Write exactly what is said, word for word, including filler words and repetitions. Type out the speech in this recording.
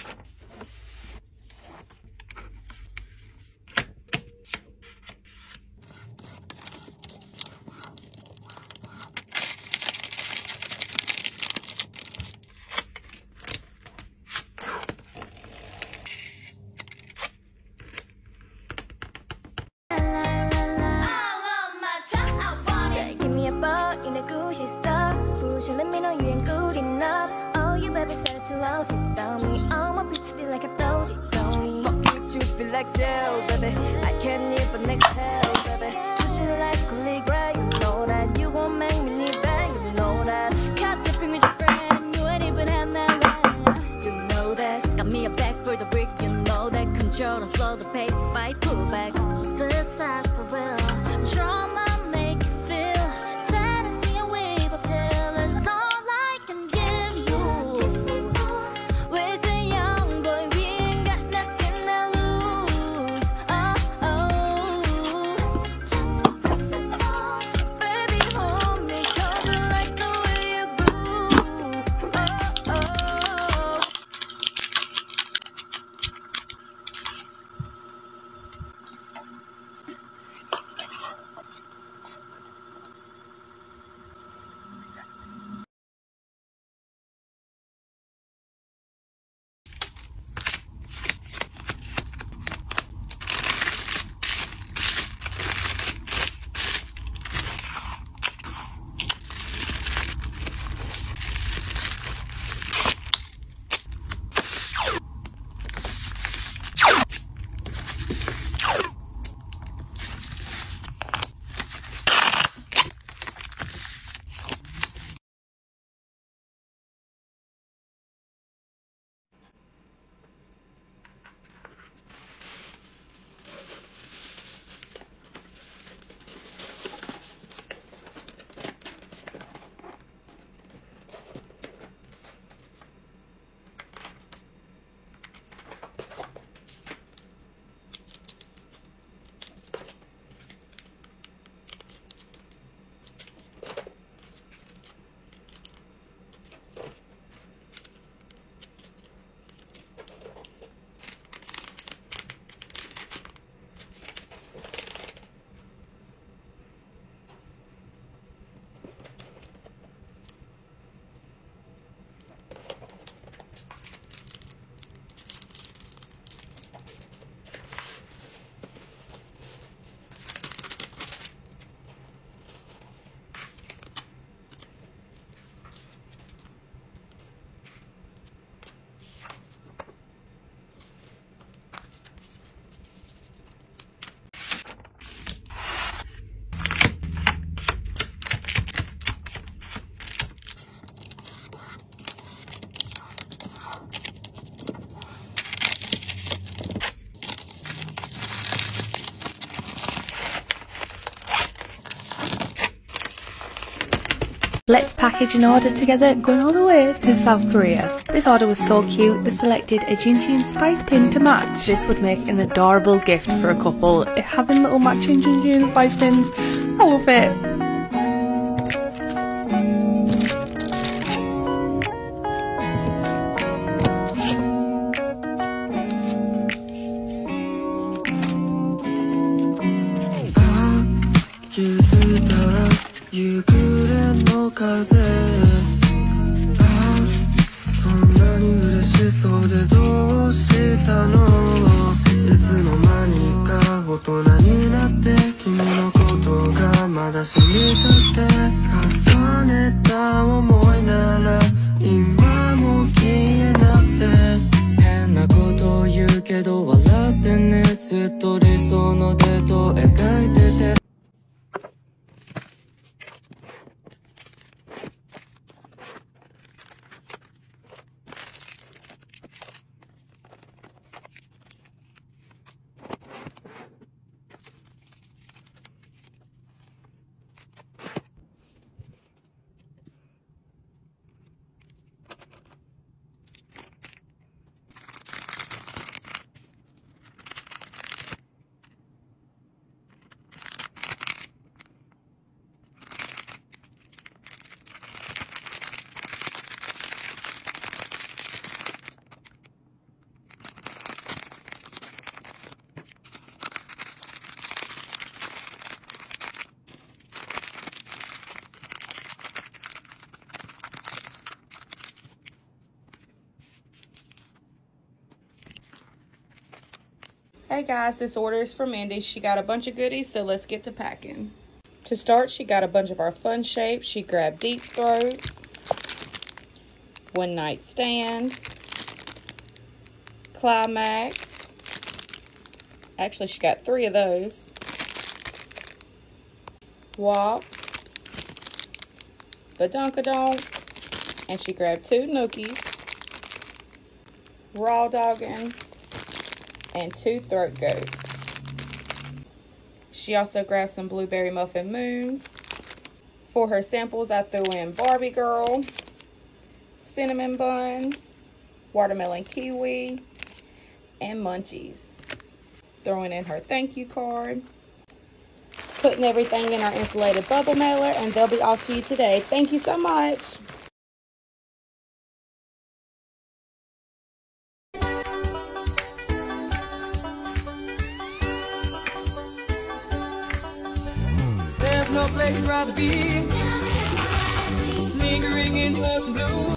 Like gel, baby, I can't even exhale, baby. Push it like Calligraph, you know that. You gon' make me need bang, you know that. Cut the thing with your friend, you ain't even have my line. You know that. Got me a back for the brick, you know that. Control and slow the pace if I pull back. This time for real. Trauma make you feel. Fantasy and wave a pill is all I can give you. We're so young, boy, we ain't got nothing to lose. Oh, oh. Baby, hold me, 'cause I like the way you move. Oh, oh. Let's package an order together, going all the way to South Korea. This order was so cute, they selected a ginger and spice pin to match. This would make an adorable gift for a couple. Having little matching ginger and spice pins, I love it. That's Hey guys, this order is for Mindy. She got a bunch of goodies, so let's get to packing. To start, she got a bunch of our fun shapes. She grabbed Deep Throat, One Night Stand, Climax. Actually, she got three of those. Wop, Badunkadonk, and she grabbed two Nookies, Raw Doggin', and two Throat Goats. She also grabbed some Blueberry Muffin Moons. For her samples, I threw in Barbie Girl, Cinnamon Bun, Watermelon Kiwi, and Munchies. Throwing in her thank you card. Putting everything in our insulated bubble mailer, and they'll be off to you today. Thank you so much. There's no place I'd rather be, lingering in the ocean blue.